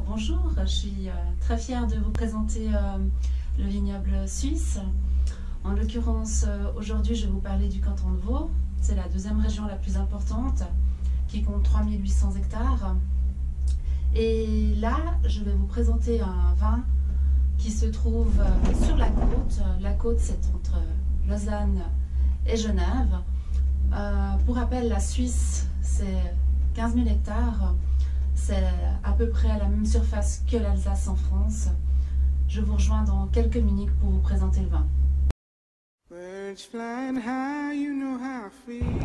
bonjour, je suis très fière de vous présenter le vignoble suisse. En l'occurrence, aujourd'hui, je vais vous parler du canton de Vaud. C'est la deuxième région la plus importante, qui compte 3800 hectares. Et là, je vais vous présenter un vin qui se trouve sur la côte. La côte, c'est entre Lausanne et Genève. Pour rappel, la Suisse, c'est 15 000 hectares. C'est à peu près à la même surface que l'Alsace en France. Je vous rejoins dans quelques minutes pour vous présenter le vin. Birds flying high, you know how I feel.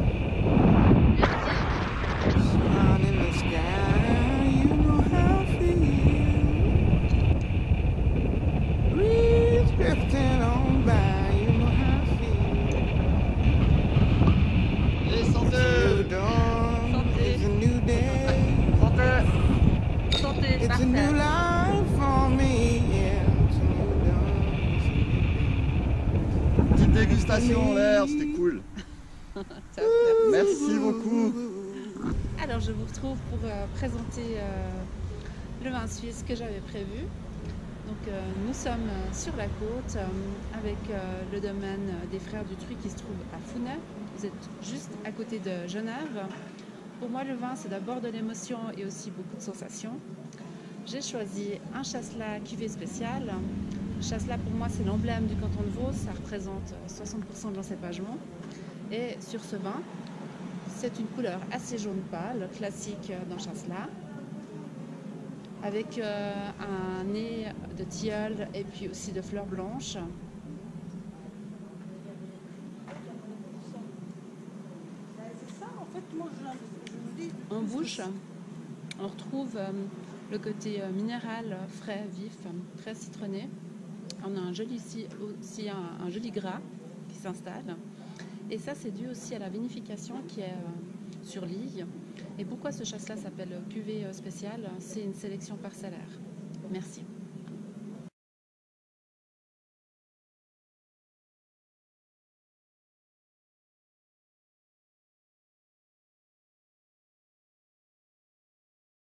Sun in the sky, you know how I feel. Breeze drifting on by, you know how I feel. Et santé! New dawn, Santé. it's a new day. Santé! Santé, It's a new parfait. life for me, yeah. It's a new dawn. Petite dégustation en l'air, c'était cool. Merci beaucoup. Alors, je vous retrouve pour présenter le vin suisse que j'avais prévu. Donc, nous sommes sur la côte avec le domaine des Frères du Truy qui se trouve à Founet. Vous êtes juste à côté de Genève. Pour moi, le vin, c'est d'abord de l'émotion et aussi beaucoup de sensations. J'ai choisi un Chasselas cuvée spéciale. Chasselas, pour moi, c'est l'emblème du canton de Vaud. Ça représente 60% de l'encépagement. Et sur ce vin, c'est une couleur assez jaune pâle, classique dans Chasselas, avec un nez de tilleul et puis aussi de fleurs blanches. En bouche, on retrouve le côté minéral, frais, vif, très citronné. On a un joli gras qui s'installe. Et ça, c'est dû aussi à la vinification qui est sur ligne. Et pourquoi ce chasselas s'appelle cuvée spéciale? C'est une sélection parcellaire. Merci.